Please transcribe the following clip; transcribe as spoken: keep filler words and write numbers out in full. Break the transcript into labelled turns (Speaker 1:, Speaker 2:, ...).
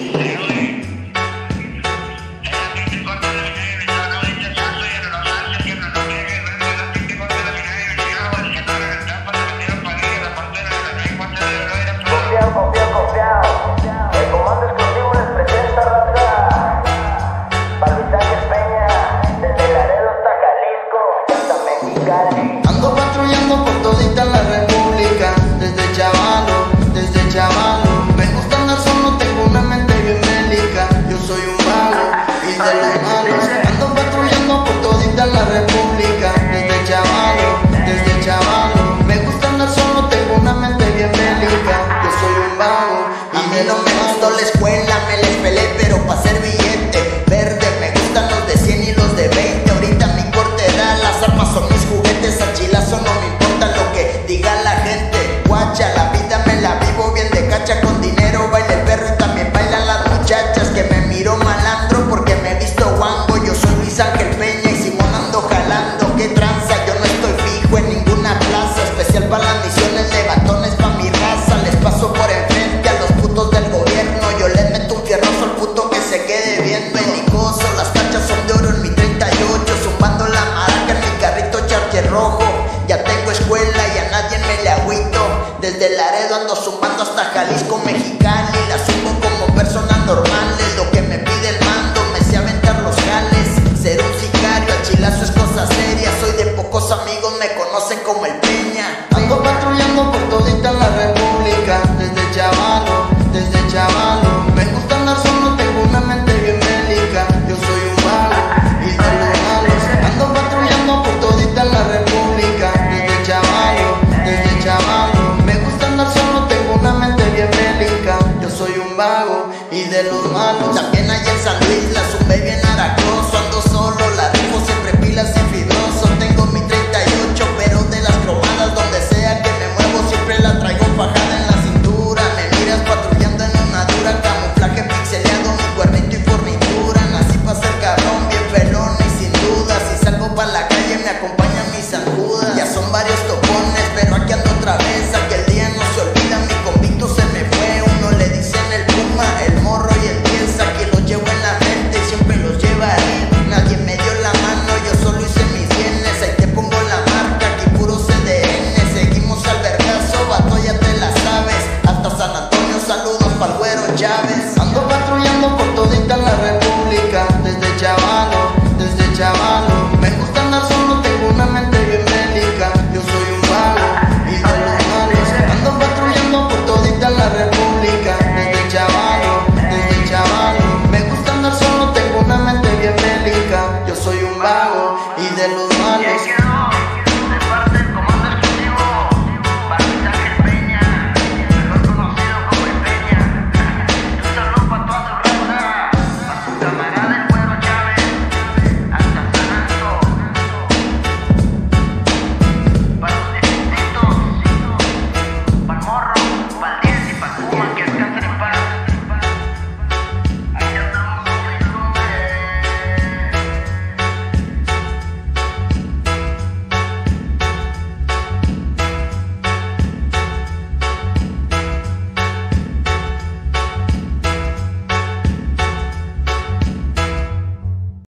Speaker 1: Ando patrullando por todita la república, desde chavalo, desde chavalo. Me gusta andar solo, tengo una mente bien bélica. Yo soy un vago y de los malos. Ando patrullando por todita la república, desde chavalo, desde chavalo. Me gusta andar solo, tengo una mente bien bélica. Yo soy un vago y de los malos. A mí no me gustó la escuela, me les pelé, pero pa' ser billete verde. Me gustan los de cien y los de veinte. Ahorita mi corte da, las armas son mis juguetes. Al chilazo no me importa lo que diga la gente. Guacha, la vida me la vivo bien de cacha. Con dinero baila el perro y también bailan las muchachas. Que me miro malandro porque me he visto guango. Yo soy Luis Ángel Peña y Simón ando jalando. ¿Qué tranza? Yo no estoy fijo en ninguna plaza. Especial para las misiones de batones pa' mi raza. Les paso por enfrente a los putos del gobierno. Yo les meto un fierroso al puto que se quede bien belicoso. Las cachas son de oro en mi treinta y ocho. Zumbando la maraca en mi carrito charger rojo. Ya tengo escuela y a nadie me le agüito. Desde Laredo ando zumbando hasta Jalisco, Mexicali. La zumbo como persona normal. Es lo que me pide el mando, me sé aventar los jales. Ser un sicario, al chilazo es cosa seria. Soy de pocos amigos, me conocen como el Peña. Ando patrullando por todita la república, desde chavalo, desde chavalo. Me gusta andar solo, tengo una mente bien bélica. Yo soy un vago y de los malos. Ando patrullando por todita la república, desde chavalo, desde chavalo. Me gusta andar solo, tengo una mente bien bélica. Yo soy un vago y de los malos. También allá en San Luis la zumbé bien aracoso. Ando solo, la rifo siempre pilas y fibroso. Tengo mi treinta y ocho, pero de las cromadas. Donde sea que me muevo siempre la traigo fajada en la cintura. Me miras patrullando en una dura. Camuflaje pixeleado, mi cuernito y fornitura. Nací pa' ser cabrón, bien pelón y sin duda. Si salgo pa' la calle me acompañan mis zancudas. Ya son varios topones, pero aquí ando otra vez. Aquel día no se olvida, mi convicto se me fue. Uno le dicen el Puma, el Morro y el Piensa. Que los llevo en la mente y siempre los llevaré. Nadie me dio la mano, yo solo hice mis bienes. Ahí te pongo la marca, aquí puro C D N. Seguimos al vergazo, vato ya te la sabes. Hasta San Antonio, saludos pa'l güero Chávez.